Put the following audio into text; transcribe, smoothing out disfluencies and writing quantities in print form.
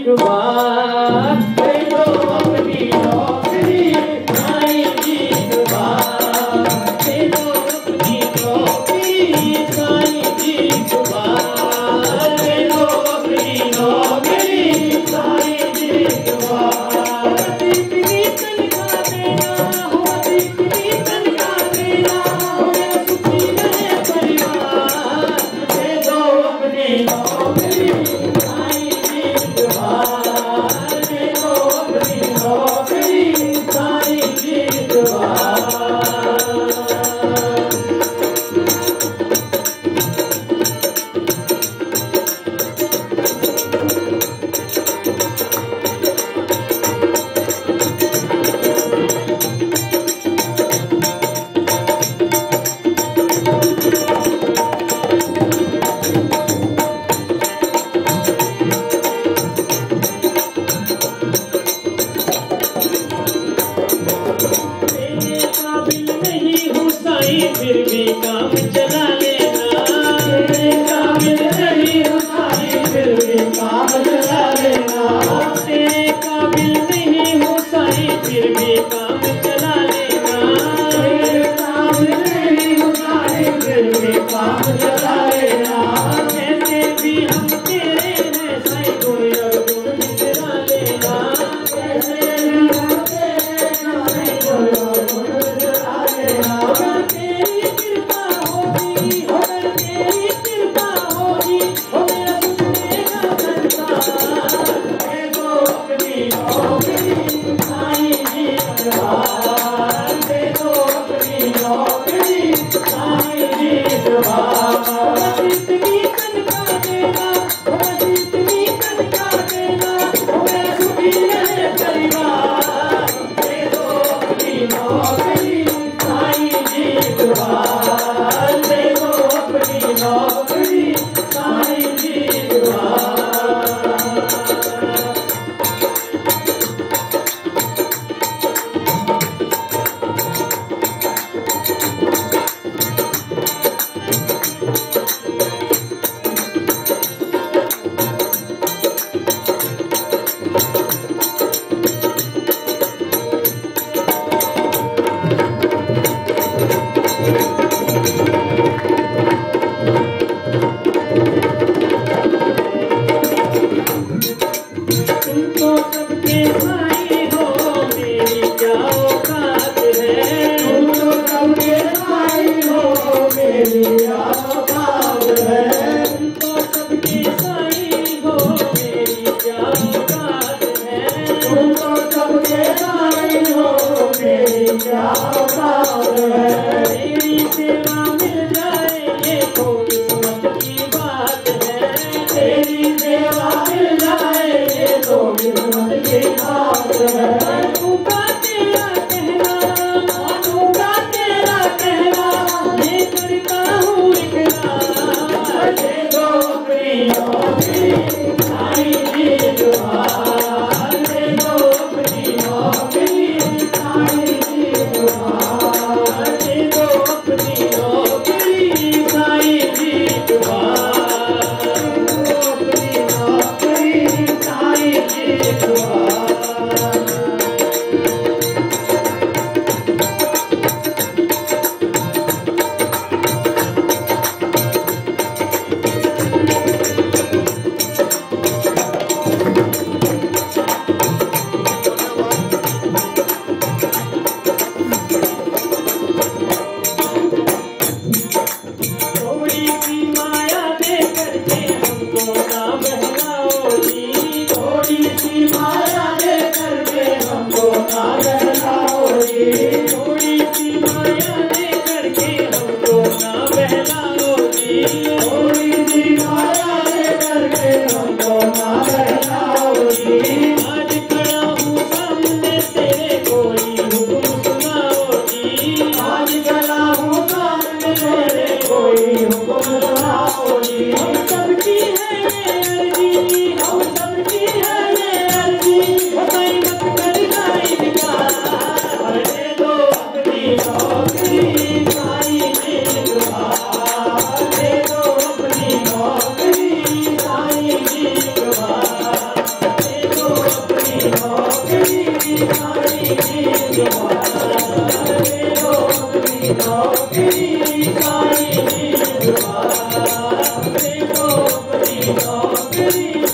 बार दे दो अपनी नौकरी साईं जी एक बार दे दो अपनी नौकरी साईं जी एक बार दे दो अपनी नौकरी साईं जी एक बार इतनी तनख्वाह देना हो इतनी तनख्वाह देना हो मेरा सुखी रहे परिवार दे दो अपनी नौकरी साईं जी एक बार दे दो अपनी नौकरी साईं जी एक बार। तेरे काबिल नहीं हूँ साईं फिर भी काम चला लेना तेरे काबिल नहीं हूँ साईं फिर भी काम चला लेना तेरे काबिल नहीं हूँ साईं फिर भी काम चला लेना तेरे काबिल नहीं हूँ साईं फिर भी काम चला लेना ऐसे भी हम तेरे हैं साईं गुण अवगुण बिसरा लेना ऐसे भी हम तेरे हैं साईं गुण अवगुण बिसरा लेना अगर तेरी कृपा होगी अगर तेरी कृपा होगी हो मेरा सुनेगा संसार दे दो अपनी नौकरी साईं जी एक बार दे दो अपनी नौकरी साईं जी एक बार इतनी तनख्वाह देना बस इतनी तनख्वाह देना हो मेरा सुखी रहे परिवार दे दो अपनी नौकरी साईं जी एक बार दे दो अपनी नौकरी साईं जी एक बार। तुम तो सबके साईं हो मेरी क्या औकात है तुम तो सबके साईं हो मेरी क्या औकात है तुम तो सबके साईं हो मेरी क्या औकात है तुम तो सबके साईं हो मेरी क्या औकात है तेरी सेवा मिल जाए ये तो किस्मत की बात है तेरी सेवा मिल जाए ये तो किस्मत की बात है मानूंगा तेरा कहना ये करता हूँ इकरार दे दो अपनी नौकरी साईं जी एक बार दे दो अपनी नौकरी साईं जी एक बार दे दो अपनी नौकरी नौकरी